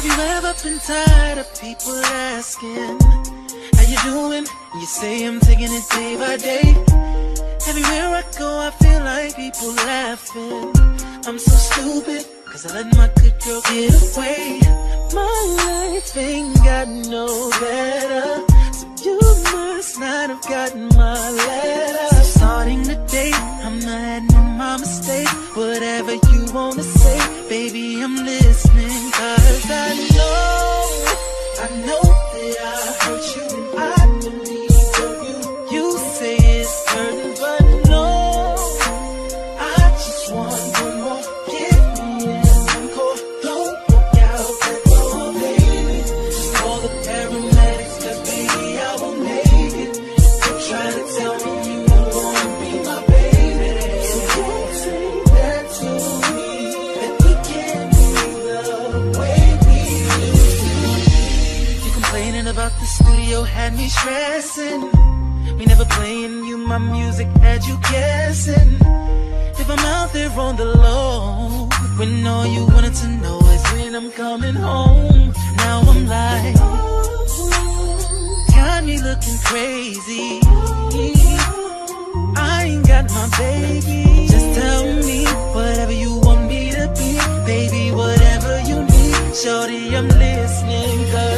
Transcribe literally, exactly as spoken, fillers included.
Have you ever been tired of people asking how you doing? You say I'm taking it day by day. Everywhere I go I feel like people laughing. I'm so stupid, cause I let my good girl get away. My life ain't got no better, so you must not have gotten my letter. So starting today, I'm not admitting my mistake. Whatever you wanna say, baby, I'm listening. Cause I know, I know that I hurt you, and I believe you. You say it's hurting, but no, I just want one more. Give me an encore. Don't walk out that door, baby. Just call the paramedics, cause baby, I will make it. You're trying to tell me you don't wanna be my baby, so don't say that to me, that we can't be the way we used to. You complaining about the studio had me stressing. Me never playing you my music had you guessing. If I'm out there on the low, when all you wanted to know is when I'm coming home. Now I'm like, got me looking crazy. I ain't got my baby. Just tell me whatever you want me to be, baby, whatever you need. Shorty, I'm listening, 'cause